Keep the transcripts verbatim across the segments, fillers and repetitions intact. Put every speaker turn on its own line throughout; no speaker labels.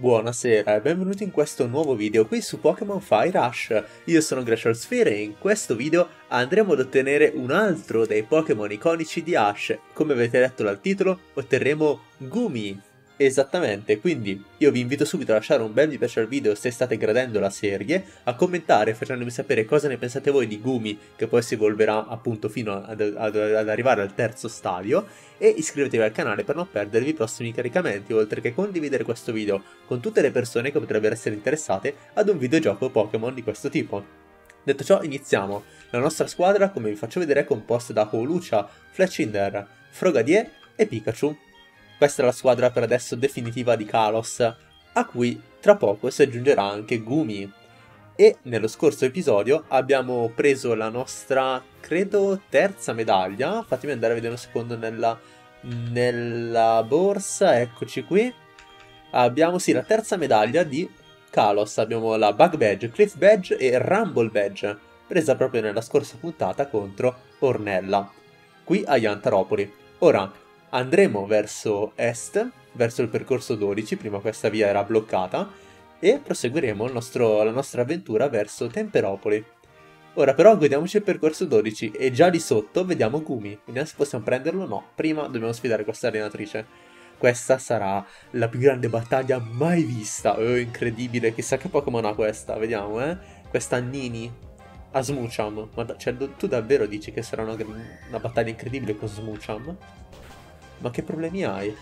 Buonasera e benvenuti in questo nuovo video qui su Pokémon Fire Rush. Io sono Glacial Sphere e in questo video andremo ad ottenere un altro dei Pokémon iconici di Ash. Come avete letto dal titolo, otterremo Goomy. Esattamente, quindi io vi invito subito a lasciare un bel mi piace al video se state gradendo la serie, a commentare facendomi sapere cosa ne pensate voi di Goomy, che poi si evolverà appunto fino ad, ad, ad arrivare al terzo stadio, e iscrivetevi al canale per non perdervi i prossimi caricamenti, oltre che condividere questo video con tutte le persone che potrebbero essere interessate ad un videogioco Pokémon di questo tipo. Detto ciò, iniziamo. La nostra squadra, come vi faccio vedere, è composta da Hawlucha, Fletchinder, Frogadier e Pikachu. Questa è la squadra per adesso definitiva di Kalos, a cui tra poco si aggiungerà anche Goomy. E nello scorso episodio abbiamo preso la nostra, credo, terza medaglia. Fatemi andare a vedere un secondo nella, nella borsa, eccoci qui. Abbiamo sì la terza medaglia di Kalos, abbiamo la Bug Badge, Cliff Badge e Rumble Badge, presa proprio nella scorsa puntata contro Ornella, qui a Yantaropoli. Ora andremo verso est, verso il percorso dodici, prima questa via era bloccata, e proseguiremo il nostro, la nostra avventura verso Temperopoli. Ora però godiamoci il percorso dodici e già di sotto vediamo Goomy, vediamo se possiamo prenderlo o no. Prima dobbiamo sfidare questa allenatrice. Questa sarà la più grande battaglia mai vista. Oh, incredibile, chissà che Pokémon ha questa, vediamo eh. Questa Nini a Smoochum. Ma da, cioè, tu davvero dici che sarà una, una battaglia incredibile con Smoochum? Ma che problemi hai?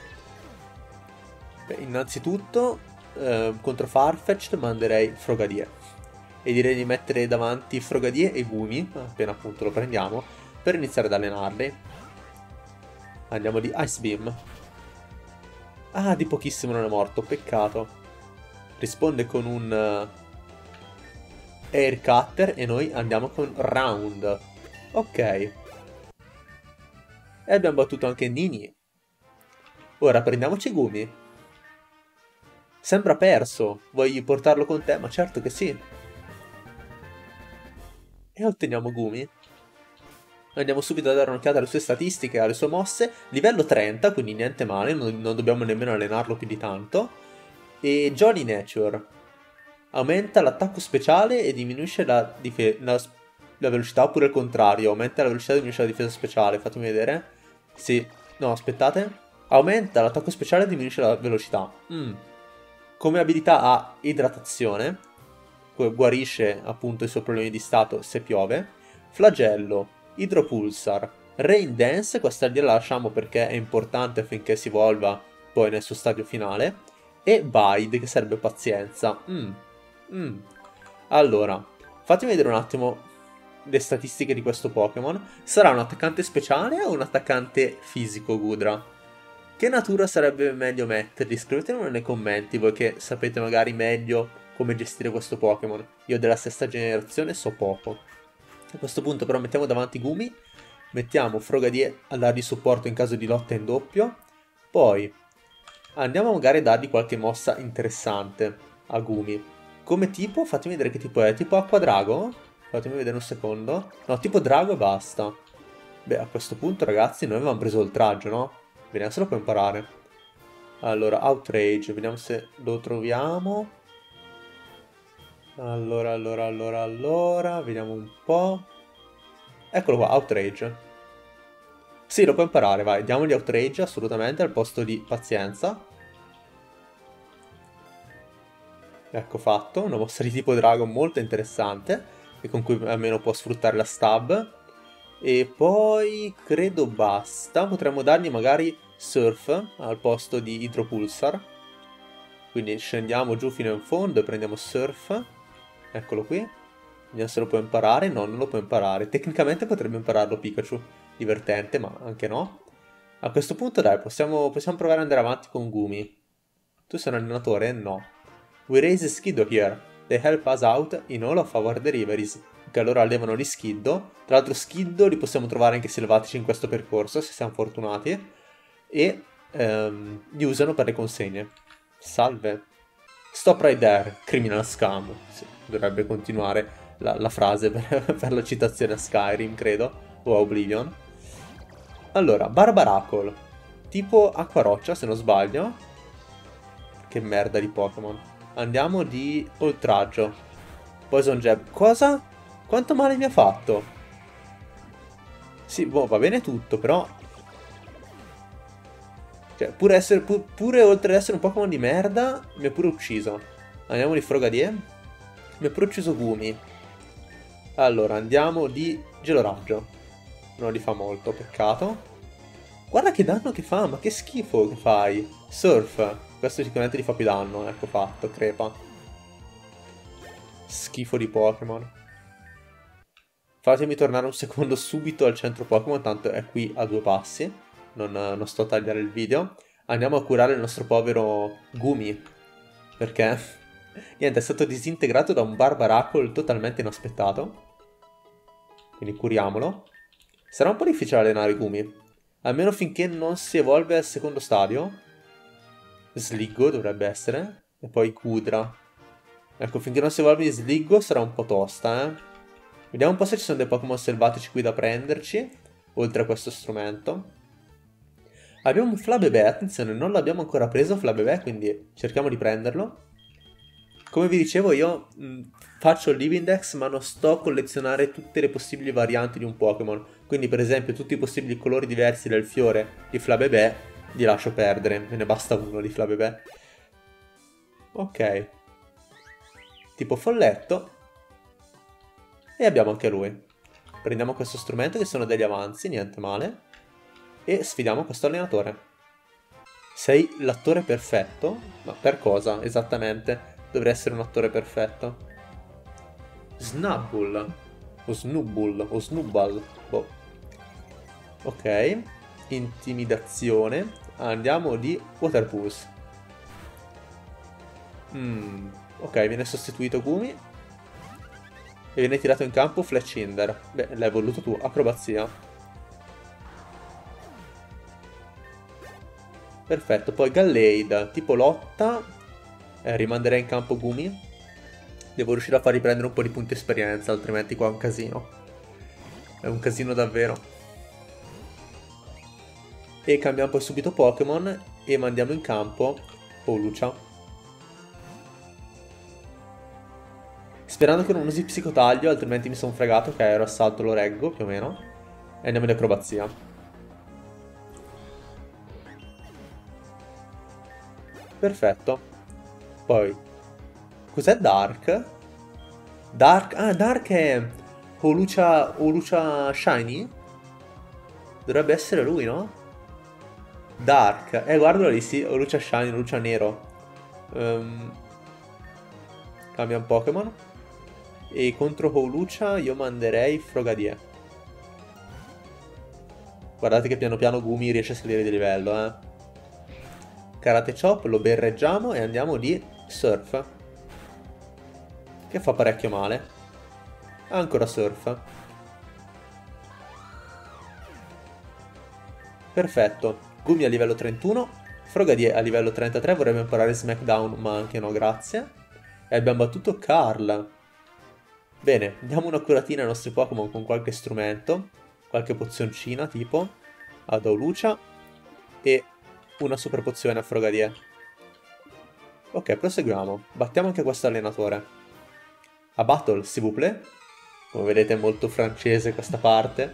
Beh, innanzitutto eh, contro Farfetch'd manderei Frogadier e direi di mettere davanti Frogadier e Goomy, appena appunto lo prendiamo, per iniziare ad allenarli. Andiamo di Ice Beam. Ah, di pochissimo non è morto, peccato. Risponde con un uh, Air Cutter e noi andiamo con Round. Ok. E abbiamo battuto anche Nini. Ora prendiamoci Goomy. Sembra perso. Vuoi portarlo con te? Ma certo che sì. E otteniamo Goomy. Andiamo subito a dare un'occhiata alle sue statistiche, alle sue mosse. Livello trenta, quindi niente male, non, non dobbiamo nemmeno allenarlo più di tanto. E Jolly Nature. Aumenta l'attacco speciale e diminuisce la, la, la velocità, oppure il contrario. Aumenta la velocità e diminuisce la difesa speciale. Fatemi vedere. Sì. No, aspettate. Aumenta l'attacco speciale e diminuisce la velocità. Mm. Come abilità ha idratazione. Guarisce appunto i suoi problemi di stato se piove. Flagello. Hydropulsar, Rain Dance, questa lì la lasciamo perché è importante affinché si evolva poi nel suo stadio finale, e Bide, che serve pazienza. Mm. Mm. Allora, fatemi vedere un attimo le statistiche di questo Pokémon. Sarà un attaccante speciale o un attaccante fisico, Gudra? Che natura sarebbe meglio metterli? Scrivetemelo nei commenti, voi che sapete magari meglio come gestire questo Pokémon. Io della sesta generazione so poco. A questo punto però mettiamo davanti Goomy, mettiamo Frogadier a dargli supporto in caso di lotta in doppio, poi andiamo magari a dargli qualche mossa interessante a Goomy. Come tipo, fatemi vedere che tipo è, tipo Acqua Drago? Fatemi vedere un secondo. No, tipo Drago e basta. Beh, a questo punto ragazzi noi avevamo preso oltraggio, no? Vediamo se lo può imparare. Allora, Outrage, vediamo se lo troviamo. Allora, allora, allora, allora, vediamo un po'. Eccolo qua, Outrage. Sì, lo può imparare, vai, diamogli Outrage assolutamente al posto di Pazienza. Ecco fatto, una mossa di tipo Dragon molto interessante, e con cui almeno può sfruttare la stab. E poi credo basta, potremmo dargli magari Surf al posto di Hydropulsar. Quindi scendiamo giù fino in fondo e prendiamo Surf. Eccolo qui. Vediamo se lo può imparare. No, non lo può imparare. Tecnicamente potrebbe impararlo Pikachu. Divertente, ma anche no. A questo punto dai, possiamo, possiamo provare ad andare avanti con Goomy. Tu sei un allenatore? No. We raise Skiddo here. They help us out in all of our deliveries. Che allora allevano gli Skiddo. Tra l'altro Skiddo li possiamo trovare anche selvatici in questo percorso, se siamo fortunati. E um, li usano per le consegne. Salve. Stop right there, criminal scum. Sì, dovrebbe continuare la, la frase per, per la citazione a Skyrim, credo, o a Oblivion. Allora, Barbaracle, tipo acqua roccia se non sbaglio. Che merda di Pokémon. Andiamo di oltraggio. Poison Jab. Cosa? Quanto male mi ha fatto? Sì, boh, va bene tutto, però... Cioè, pure, essere, pu pure oltre ad essere un Pokémon di merda, mi ha pure ucciso. Andiamo di Frogadier. Mi ha pure ucciso Gumi. Allora, andiamo di Geloraggio. Non li fa molto, peccato. Guarda che danno che fa, ma che schifo che fai. Surf. Questo sicuramente gli fa più danno, ecco fatto, crepa. Schifo di Pokémon. Fatemi tornare un secondo subito al centro Pokémon, tanto è qui a due passi. Non, non sto a tagliare il video. Andiamo a curare il nostro povero Gumi. Perché, niente, è stato disintegrato da un Barbaracle totalmente inaspettato. Quindi curiamolo. Sarà un po' difficile allenare Gumi. Almeno finché non si evolve al secondo stadio. Sliggo dovrebbe essere. E poi Kudra. Ecco, finché non si evolve in Sliggo sarà un po' tosta, eh. Vediamo un po' se ci sono dei Pokémon selvatici qui da prenderci. Oltre a questo strumento. Abbiamo un Flabébé, attenzione, non l'abbiamo ancora preso Flabébé, quindi cerchiamo di prenderlo. Come vi dicevo, io mh, faccio il Livindex, ma non sto a collezionare tutte le possibili varianti di un Pokémon. Quindi, per esempio, tutti i possibili colori diversi del fiore di Flabébé li lascio perdere. Me ne basta uno di Flabébé. Ok. Tipo folletto. E abbiamo anche lui. Prendiamo questo strumento che sono degli avanzi, niente male. E sfidiamo questo allenatore. Sei l'attore perfetto? Ma per cosa, esattamente? Dovrei essere un attore perfetto. Snubbull. O Snubbull. O Snubbull. Boh. Ok. Intimidazione. Andiamo di Water Pulse. Mm. Ok, viene sostituito Gumi. E viene tirato in campo Fletchinder. Beh, l'hai voluto tu. Acrobazia. Perfetto. Poi Gallade. Tipo lotta. Eh, rimanderei in campo Gumi. Devo riuscire a far riprendere un po' di punti esperienza, altrimenti qua è un casino. È un casino davvero. E cambiamo poi subito Pokémon e mandiamo in campo Hawlucha. Sperando che non usi Psicotaglio, altrimenti mi sono fregato, che ero assalto, lo reggo più o meno. E andiamo in acrobazia. Perfetto. Poi, cos'è Dark? Dark, ah, Dark è Hawlucha, Hawlucha Shiny? Dovrebbe essere lui, no? Dark, eh, guardalo lì, sì, Hawlucha Shiny, Hawlucha Nero. Um, cambia un Pokémon. E contro Hawlucha io manderei Frogadier. Guardate che piano piano Gumi riesce a salire di livello, eh. Karate Chop, lo berreggiamo e andiamo di Surf. Che fa parecchio male. Ancora Surf. Perfetto. Gumi a livello trentuno. Frogadier a livello trentatré. Vorrebbe imparare Smackdown, ma anche no, grazie. E abbiamo battuto Carl. Bene, diamo una curatina ai nostri Pokémon con qualche strumento. Qualche pozioncina, tipo. Ad Hawlucha. E una super pozione a Frogadier. Ok, proseguiamo. Battiamo anche questo allenatore. A battle, s'il vous plaît. Come vedete è molto francese questa parte.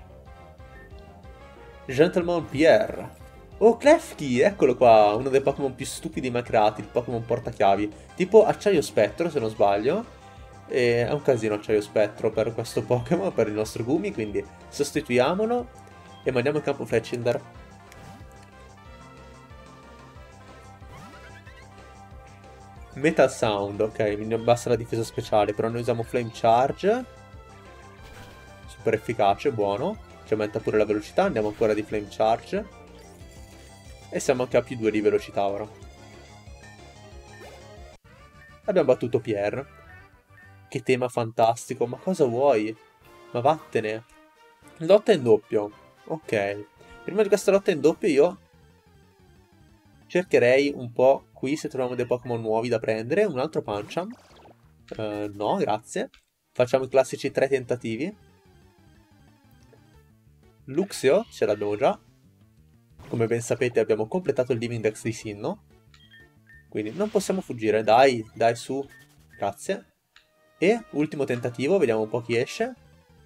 Gentleman Pierre. Oh, Klefki, eccolo qua. Uno dei Pokémon più stupidi mai creati. Il Pokémon portachiavi. Tipo Acciaio Spettro, se non sbaglio. E è un casino Acciaio Spettro per questo Pokémon, per il nostro Gumi. Quindi sostituiamolo e mandiamo in campo Fletchinder. Metal Sound, ok, mi abbassa la difesa speciale, però noi usiamo Flame Charge. Super efficace, buono. Ci aumenta pure la velocità, andiamo ancora di Flame Charge. E siamo anche a più due di velocità ora. Abbiamo battuto Pierre. Che tema fantastico, ma cosa vuoi? Ma vattene. Lotta in doppio. Ok. Prima di questa lotta in doppio io cercherei un po' qui se troviamo dei Pokémon nuovi da prendere. Un altro Pancham. Uh, no, grazie. Facciamo i classici tre tentativi. Luxio, ce l'abbiamo già. Come ben sapete abbiamo completato il Livindex di Sinnoh. Quindi non possiamo fuggire, dai, dai su, grazie. E ultimo tentativo, vediamo un po' chi esce.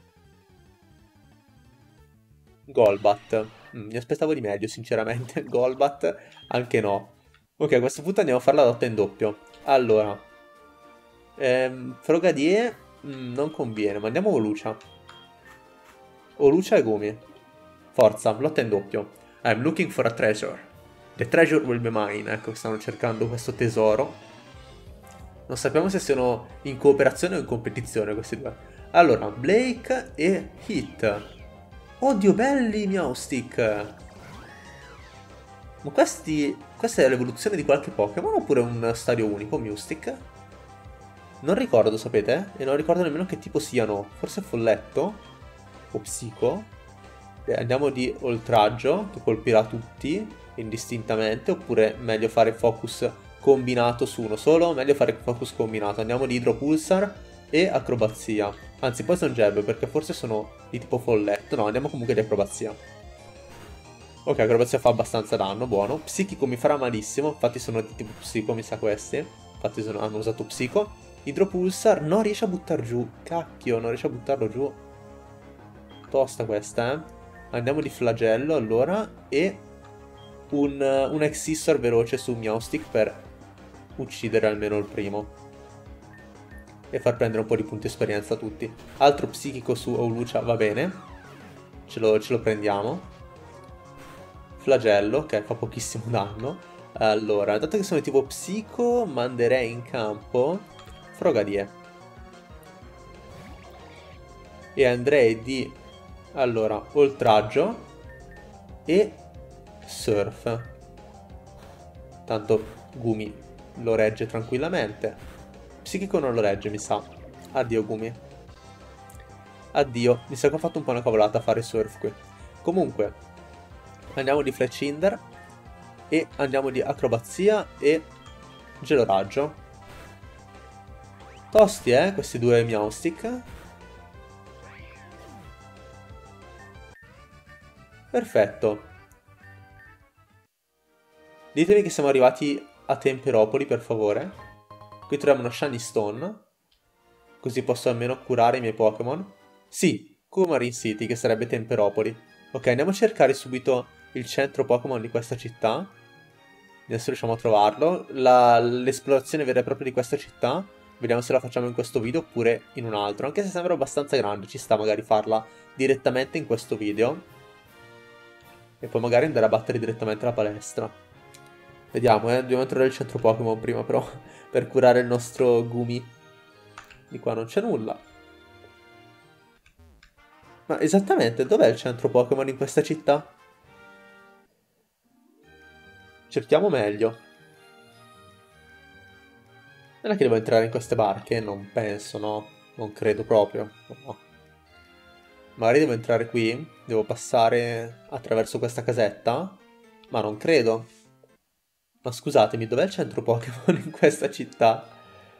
Golbat. Mm, mi aspettavo di meglio, sinceramente. Golbat, anche no. Ok, a questo punto andiamo a fare la lotta in doppio. Allora, ehm, Frogadier mm, non conviene, ma andiamo con Lucia. O Lucia e Gumi. Forza, lotta in doppio. I'm looking for a treasure. The treasure will be mine. Ecco, stanno cercando questo tesoro. Non sappiamo se siano in cooperazione o in competizione questi due. Allora, Blake e Hit. Oddio, belli Meowstic! Ma questi... questa è l'evoluzione di qualche Pokémon oppure un stadio unico, Meowstic? Non ricordo, sapete? E non ricordo nemmeno che tipo siano. Forse Folletto? O Psico? Beh, andiamo di Oltraggio, che colpirà tutti indistintamente, oppure meglio fare focus combinato su uno solo? Meglio fare focus combinato. Andiamo di Hydropulsar e Acrobazia. Anzi, Poison Jab, perché forse sono di tipo Folletto. No, andiamo comunque di Acrobazia. Ok, Acrobazia fa abbastanza danno, buono. Psichico mi farà malissimo, infatti sono di tipo Psico, mi sa questi. Infatti sono, hanno usato Psico. Hydropulsar non riesce a buttar giù. Cacchio, non riesce a buttarlo giù. Tosta questa, eh. Andiamo di Flagello, allora. E un, un Exissor veloce su Meowstic per uccidere almeno il primo. E far prendere un po' di punti esperienza a tutti. Altro psichico su Oulucia va bene. Ce lo, ce lo prendiamo. Flagello, che fa pochissimo danno. Allora, dato che sono tipo psico, manderei in campo Frogadier. E andrei di... allora, Oltraggio e Surf. Tanto Gumi lo regge tranquillamente. Psichico non lo regge, mi sa. Addio Gumi. Addio. Mi sa che ho fatto un po' una cavolata a fare Surf qui. Comunque, andiamo di Fletchinder e andiamo di Acrobazia e Geloraggio. Tosti, eh, questi due Meowstic. Perfetto. Ditemi che siamo arrivati a Temperopoli, per favore. Qui troviamo uno Shiny Stone. Così posso almeno curare i miei Pokémon. Sì, Coumarin City, che sarebbe Temperopoli. Ok, andiamo a cercare subito il centro Pokémon di questa città. Adesso riusciamo a trovarlo. L'esplorazione vera e propria di questa città. Vediamo se la facciamo in questo video oppure in un altro. Anche se sembra abbastanza grande, ci sta magari farla direttamente in questo video. E poi magari andare a battere direttamente la palestra. Vediamo, eh. Dobbiamo trovare il centro Pokémon prima però. Per curare il nostro Gumi. Di qua non c'è nulla. Ma esattamente, dov'è il centro Pokémon in questa città? Cerchiamo meglio. Non è che devo entrare in queste barche? Non penso, no? Non credo proprio. No. Magari devo entrare qui? Devo passare attraverso questa casetta? Ma non credo. Ma scusatemi, dov'è il centro Pokémon in questa città?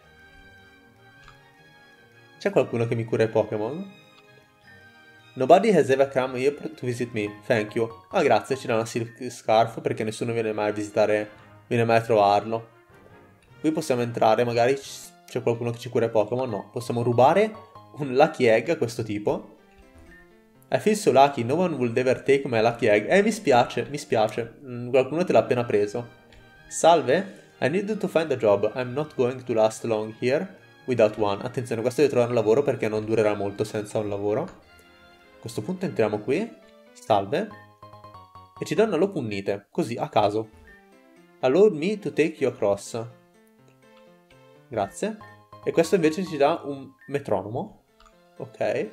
C'è qualcuno che mi cura i Pokémon? Nobody has ever come here to visit me, thank you. Ah, grazie, ci dà una Silk Scarf perché nessuno viene mai a visitare, viene mai a trovarlo. Qui possiamo entrare, magari c'è qualcuno che ci cura i Pokémon, no. Possiamo rubare un Lucky Egg a questo tipo. I feel so lucky, no one will ever take my Lucky Egg. Eh, mi spiace, mi spiace, mm, qualcuno te l'ha appena preso. Salve, I need to find a job, I'm not going to last long here without one. Attenzione, questo deve trovare un lavoro perché non durerà molto senza un lavoro. A questo punto entriamo qui, salve, e ci danno lo punnite, così, a caso. Allow me to take you across. Grazie. E questo invece ci dà un metronomo. Ok.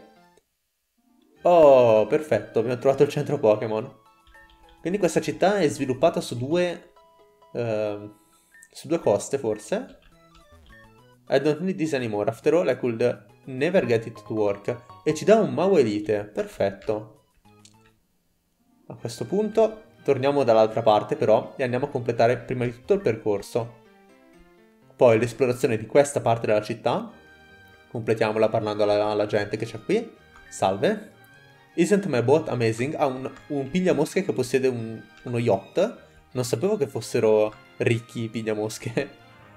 Oh, perfetto, abbiamo trovato il centro Pokémon. Quindi questa città è sviluppata su due... Uh, su due coste, forse. I don't need this anymore, after all I could never get it to work. E ci dà un Mawelite, perfetto. A questo punto torniamo dall'altra parte però e andiamo a completare prima di tutto il percorso. Poi l'esplorazione di questa parte della città. Completiamola parlando alla, alla gente che c'è qui. Salve. Isn't my boat amazing? Ha un, un pigliamosche che possiede un, uno yacht. Non sapevo che fossero ricchi pigliamosche.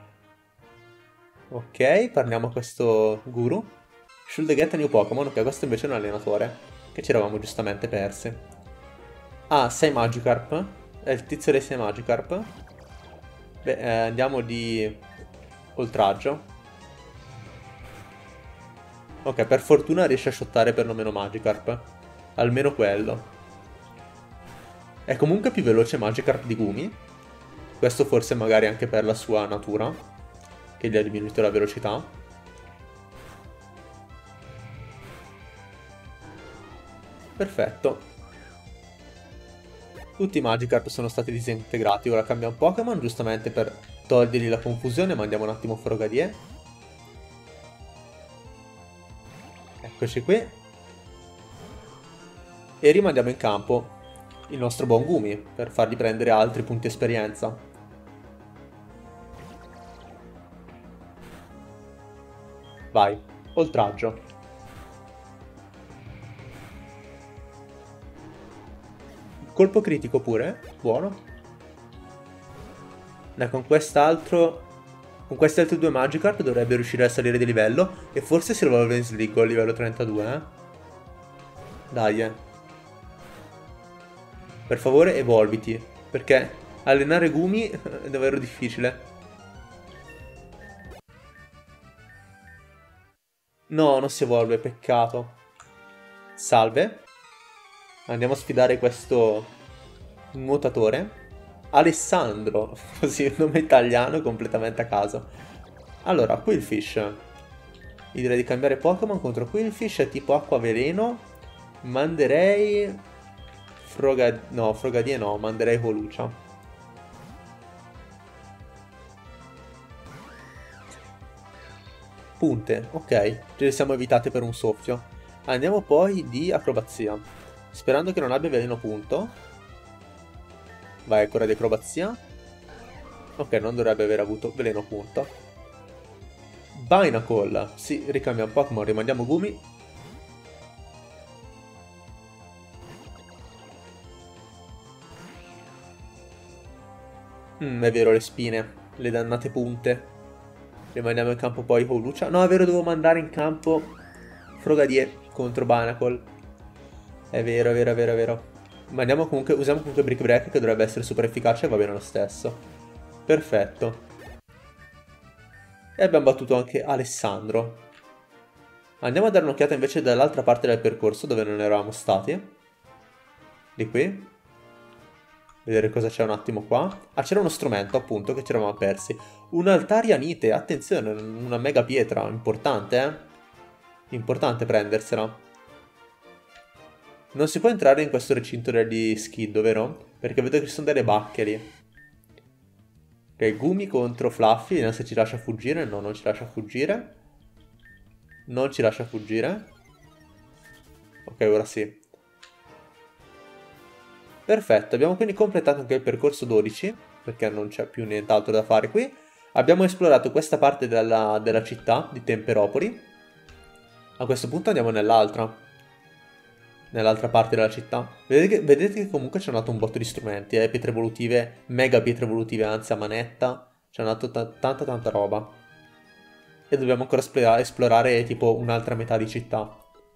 Ok, parliamo a questo guru. Should get a new Pokémon. Ok, questo invece è un allenatore, che ci eravamo giustamente persi. Ah, sei Magikarp. È il tizio dei sei Magikarp. Beh, eh, andiamo di oltraggio. Ok, per fortuna riesce a shottare perlomeno Magikarp. Almeno quello. È comunque più veloce Magikarp di Gumi. Questo forse magari anche per la sua natura, che gli ha diminuito la velocità. Perfetto. Tutti i Magikarp sono stati disintegrati. Ora cambiamo Pokémon, giustamente per togliergli la confusione. Mandiamo un attimo Frogadier. Eccoci qui. E rimandiamo in campo il nostro buon Gumi per fargli prendere altri punti esperienza. Vai, oltraggio. Colpo critico pure, buono. Dai, con quest'altro... Con questi altri due Magikarp dovrebbe riuscire a salire di livello. E forse si evolve in Sligo a livello trentadue, eh. Dai, eh. Per favore, evolviti. Perché allenare Gumi è davvero difficile. No, non si evolve, peccato. Salve. Andiamo a sfidare questo nuotatore. Alessandro, così il nome italiano completamente a caso. Allora, Qwilfish. Io direi di cambiare Pokémon contro Qwilfish, è tipo acqua veleno. Manderei... Froga... No, Frogadier no, manderei Holucia. Punte, ok, ce le siamo evitate per un soffio. Andiamo poi di acrobazia, sperando che non abbia veleno punto. Vai ancora di acrobazia. Ok, non dovrebbe aver avuto veleno punto. Binacle. Sì, ricambiamo Pokémon, rimandiamo Gumi. Mm, è vero, le spine. Le dannate punte. Rimandiamo in campo poi Holucia. No, è vero, devo mandare in campo Frogadier contro Binacle. È vero, è vero, è vero, è vero. Ma andiamo comunque, usiamo comunque Brick Break, che dovrebbe essere super efficace e va bene lo stesso. Perfetto. E abbiamo battuto anche Alessandro. Andiamo a dare un'occhiata invece dall'altra parte del percorso, dove non eravamo stati. Di qui. Vedere cosa c'è un attimo qua. Ah, c'era uno strumento, appunto, che ci eravamo persi. Un'altarianite, attenzione, una mega pietra, importante, eh. Importante prendersela. Non si può entrare in questo recinto degli Skiddo, vero? Perché vedo che ci sono delle bacche lì. Ok, Gumi contro Fluffy, vediamo se ci lascia fuggire. No, non ci lascia fuggire. Non ci lascia fuggire. Ok, ora sì. Perfetto, abbiamo quindi completato anche il percorso dodici, perché non c'è più nient'altro da fare qui. Abbiamo esplorato questa parte della, della città di Temperopoli. A questo punto andiamo nell'altra. Nell'altra parte della città. Vedete che, vedete che comunque ci hanno dato un botto di strumenti, eh? Pietre evolutive, mega pietre evolutive, anzi a manetta. Ci hanno dato tanta tanta roba. E dobbiamo ancora esplorare, esplorare tipo un'altra metà di città.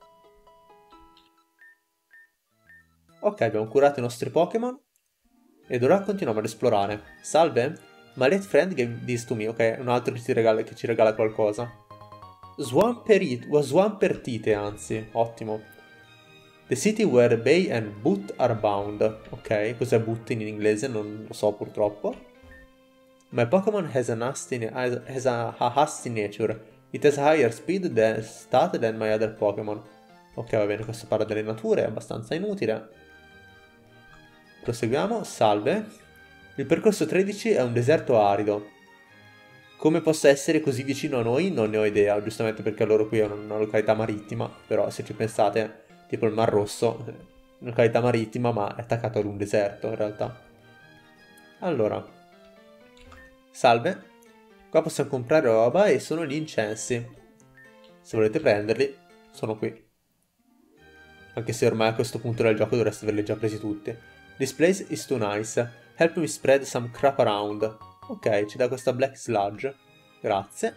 Ok, abbiamo curato i nostri Pokémon. Ed ora continuiamo ad esplorare. Salve? My late friend gave this to me. Ok, un altro che ci regala, che ci regala qualcosa. Swamperite, Swampertite anzi, ottimo. The city where Bay and Boot are bound. Ok, cos'è Boot in inglese? Non lo so purtroppo. My Pokémon has a nasty, has a, a hasty nature. It has higher speed than stat than my other Pokémon. Ok, va bene, questo parla delle nature, è abbastanza inutile. Proseguiamo, salve. Il percorso tredici è un deserto arido. Come possa essere così vicino a noi non ne ho idea, giustamente perché loro qui è una località marittima, però se ci pensate, tipo il Mar Rosso, località marittima ma è attaccato ad un deserto in realtà. Allora, salve. Qua possiamo comprare roba e sono gli incensi. Se volete prenderli, sono qui. Anche se ormai a questo punto del gioco dovreste averli già presi tutti. This place is too nice. Help me spread some crap around. Ok, ci dà questa Black Sludge. Grazie.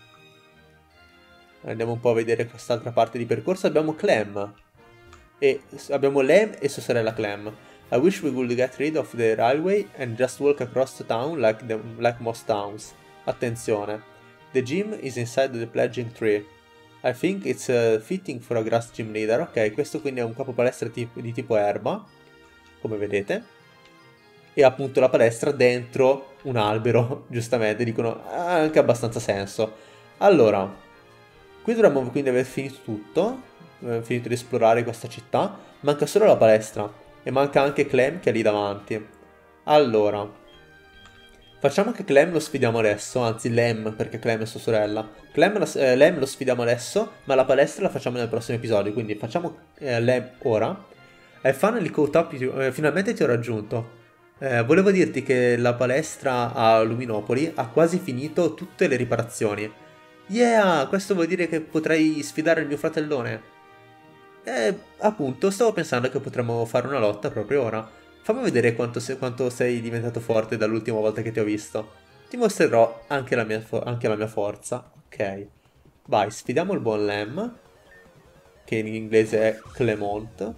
Andiamo un po' a vedere quest'altra parte di percorso. Abbiamo Clem. E abbiamo Lem e sua sorella Clem. I wish we would get rid of the railway and just walk across the town like, the, like most towns. Attenzione. The gym is inside the pledging tree. I think it's uh, fitting for a grass gym leader. Ok, questo quindi è un capo palestra tipo, di tipo erba, come vedete. E appunto la palestra dentro un albero, giustamente, dicono, ha anche abbastanza senso. Allora, qui dovremmo quindi aver finito tutto, eh, finito di esplorare questa città, manca solo la palestra, e manca anche Clem che è lì davanti. Allora, facciamo che Clem lo sfidiamo adesso, anzi Lem, perché Clem è sua sorella. Clem lo, eh, Lem lo sfidiamo adesso, ma la palestra la facciamo nel prossimo episodio, quindi facciamo eh, Lem ora. E finally caught up, eh, finalmente ti ho raggiunto. Eh, volevo dirti che la palestra a Luminopoli ha quasi finito tutte le riparazioni. Yeah, questo vuol dire che potrei sfidare il mio fratellone. E appunto, stavo pensando che potremmo fare una lotta proprio ora. Fammi vedere quanto, se, quanto sei diventato forte dall'ultima volta che ti ho visto. Ti mostrerò anche la mia, anche la mia forza. Ok. Vai, sfidiamo il buon Lem, che in inglese è Clement.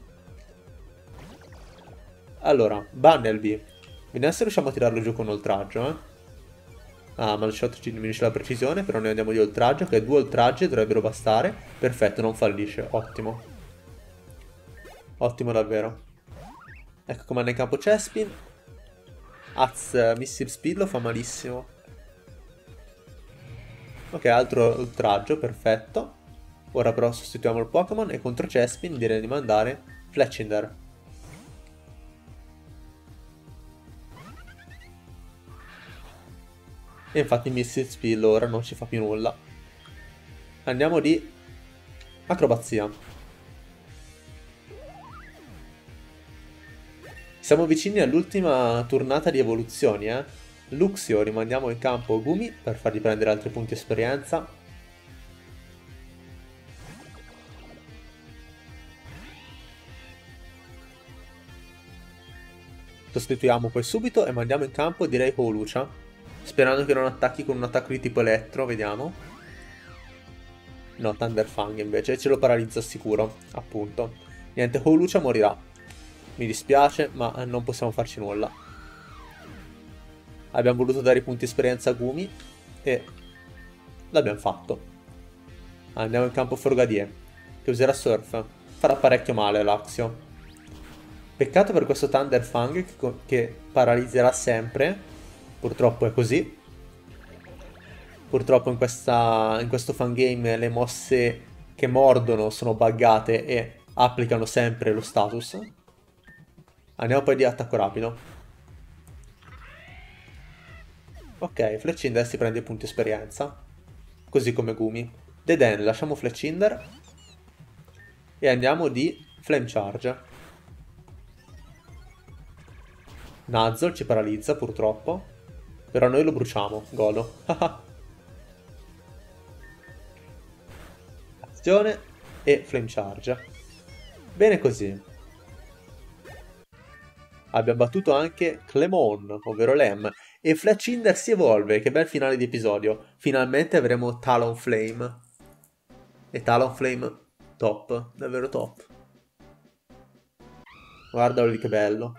Allora, Bunnelby. Vediamo se riusciamo a tirarlo giù con oltraggio, eh. Ah, ma il shot ci diminuisce la precisione, però noi andiamo di oltraggio, che due oltraggi dovrebbero bastare. Perfetto, non fallisce, ottimo. Ottimo davvero. Ecco comanda in campo Chespin. Az, Missile Speed lo fa malissimo. Ok, altro oltraggio, perfetto. Ora però sostituiamo il Pokémon e contro Chespin direi di mandare Fletchinder. E infatti Missile Speed ora non ci fa più nulla. Andiamo di acrobazia. Siamo vicini all'ultima tornata di evoluzioni, eh. Luxio, rimandiamo in campo Gumi per fargli prendere altri punti esperienza. Sostituiamo poi subito e mandiamo in campo direi Holucia. Sperando che non attacchi con un attacco di tipo elettro, vediamo. No, Thunderfang invece, ce lo paralizza sicuro, appunto. Niente, Holucia morirà. Mi dispiace, ma non possiamo farci nulla. Abbiamo voluto dare i punti esperienza a Gumi e l'abbiamo fatto. Andiamo in campo Frogadier, che userà Surf. Farà parecchio male l'Axio. Peccato per questo Thunderfang che, che paralizzerà sempre. Purtroppo è così. Purtroppo in, questa, in questo fangame le mosse che mordono sono buggate e applicano sempre lo status. Andiamo poi di attacco rapido. Ok, Fletchinder si prende i punti esperienza. Così come Gumi. Deden, lasciamo Fletchinder. E andiamo di Flame Charge. Nuzzle ci paralizza purtroppo. Però noi lo bruciamo, godo. Azione e Flame Charge. Bene così. Abbiamo battuto anche Clemon, ovvero Lem. E Fletchinder si evolve, che bel finale di episodio. Finalmente avremo Talonflame. E Talonflame top, davvero top. Guardalo lì che bello.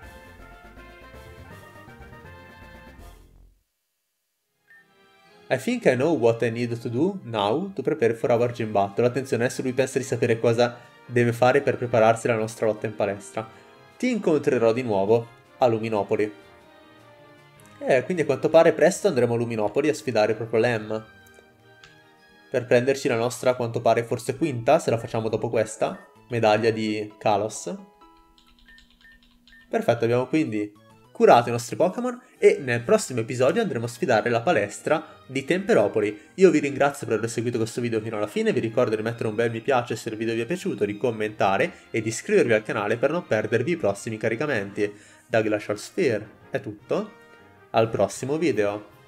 I think I know what I need to do now to prepare for our gym battle. Attenzione, adesso lui pensa di sapere cosa deve fare per prepararsi alla nostra lotta in palestra. Ti incontrerò di nuovo a Luminopoli. Eh, quindi a quanto pare presto andremo a Luminopoli a sfidare proprio Lem. Per prenderci la nostra, a quanto pare, forse quinta, se la facciamo dopo questa, medaglia di Kalos. Perfetto, abbiamo quindi curato i nostri Pokémon e nel prossimo episodio andremo a sfidare la palestra di Temperopoli. Io vi ringrazio per aver seguito questo video fino alla fine, vi ricordo di mettere un bel mi piace se il video vi è piaciuto, di commentare e di iscrivervi al canale per non perdervi i prossimi caricamenti. Da Glacial Sphere è tutto, al prossimo video!